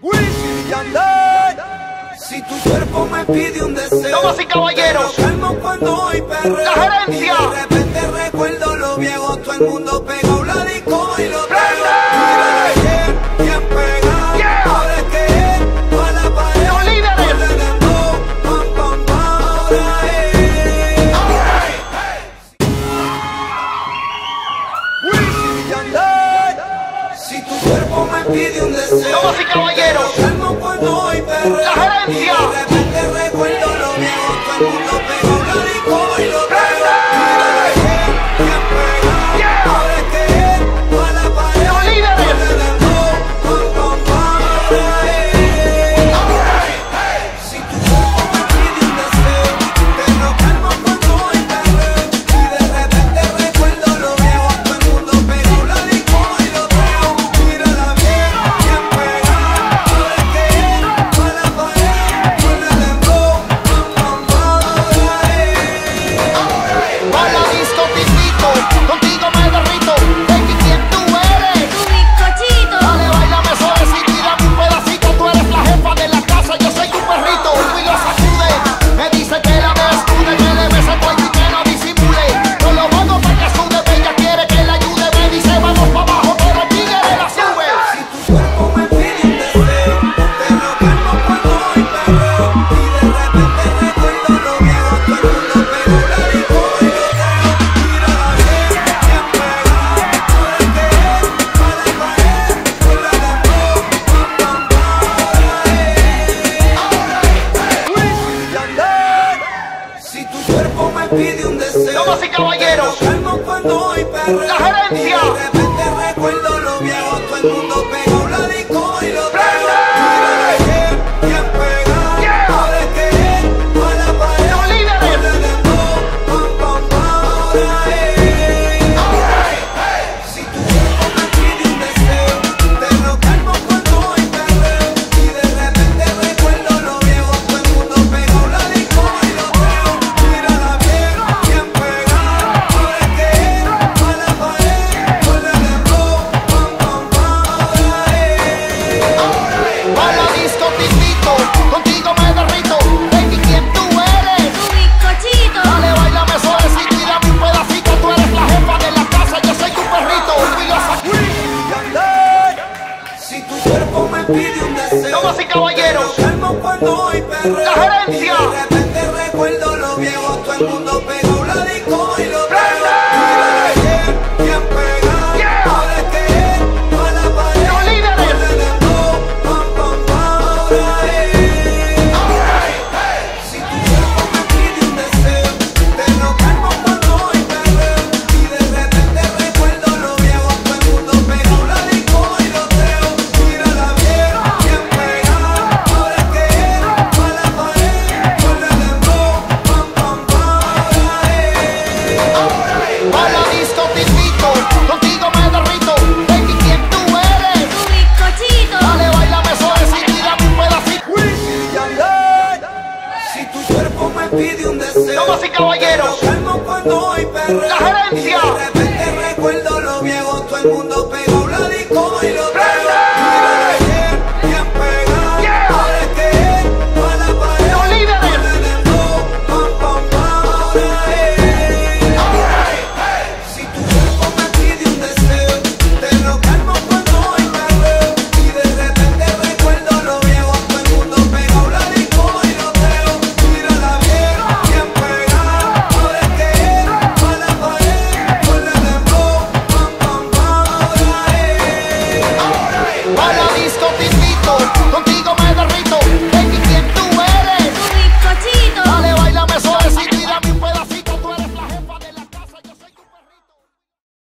Wisin y Yandel. Si tu cuerpo me pide un deseo, damas y caballeros, pero calmo cuando voy perreo. la gerencia. Y de repente recuerdo lo viejo, todo el mundo pegado la disco y lo traigo. Bien pegado, Yeah. ahora es que es pa' la pared. Los líderes. Ponle dembow, pam, pam, pam, ahora es. Wisin y Yandel. Si tu cuerpo me pide un deseo, damas y caballeros, calmo cuando voy perreo. la gerencia. Y de repente recuerdo lo viejo, todo el mundo pegado la disco y lo traigo. Bien pegado, Yeah. ahora es que es pa' la pared. Los líderes. Ponle dembow, pam, pam, pam, ahora es. Si tu cuerpo me pide un deseo, pero calmo cuando voy perreo. Y de repente recuerdo lo viejo, todo el mundo pegado la disco y lo traigo. Mírala bien, bien pegada, ahora es que es pa' la pared. Ponle dembow, pam, pam, pam, ahora es. a la disco te invito, contigo me derrito. Baby, ¿quién tú eres? Tu bizcochito. Dale, bailame suavecito y dame un pedacito. Tú eres la jefa de la casa, yo soy tu perrito. Y lo sacude, me dice que la desnude, que le bese el cuello y que no disimule. Yo lo hago para que sude, ella quiere que la ayude. Me dice vamos pa' abajo, pero el tigre la sube. Si tu cuerpo me pide un deseo, pero calmo cuando voy perreo. Y de repente recuerdo lo viejo, todo el mundo pegó la disco y lo traigo. Mírala bien, bien pegada, ahora es que es pa' la pared. Ponle dembow, pam, pam, pam, ahora es. Wisin y Yandel. Si tu cuerpo me pide un deseo, Damas y caballeros, calmo cuando voy perreo. la gerencia. Y de repente recuerdo lo viejo, todo el mundo pegado la disco y lo traigo. Mírala bien, bien pegada, Yeah. ahora es que es pa' la pared. Los líderes. Ponle dembow, pam, pam, pam, ahora es. Si tu cuerpo me pide un deseo, pero calmo cuando voy perreo. Y de repente recuerdo lo viejo, todo el mundo pegado la disco y lo traigo. Mírala bien, bien pegada, ahora es que es pa' la pared. Ponle dembow, pam, pam, pam, ahora es. a la disco te invito, contigo me derrito. Baby, ¿quién tú eres? Tu bizcochito. Dale, bailame suavecito y dame un pedacito. Tú eres la jefa de la casa, yo soy tu perrito. Y lo sacude. Wisin y Yandel. Si tu cuerpo me pide un deseo, Damas y caballeros, calmo cuando voy perreo. la gerencia. Y de repente recuerdo lo viejo, todo el mundo pegó la disco y lo traigo. Mírala bien, bien pegada, Yeah. ahora es que es pa' la pared. Los líderes. Ponle dembow, pam, pam, pam, ahora es. Si tu cuerpo me pide un deseo, pero calmo cuando voy perreo. Y de repente recuerdo lo viejo, todo el mundo pegó la disco y lo traigo. Mírala bien, bien pegada, ahora es que es pa' la pared. Ponle dembow, pam, pam, pam, ahora es. a la disco te invito, contigo me derrito. Baby, ¿quién tú eres? Tu bizcochito. Dale, bailame suavecito y dame un pedacito. Wisin y Yandel. Si tu cuerpo me pide un deseo, Damas y caballeros, calmo cuando voy perreo. la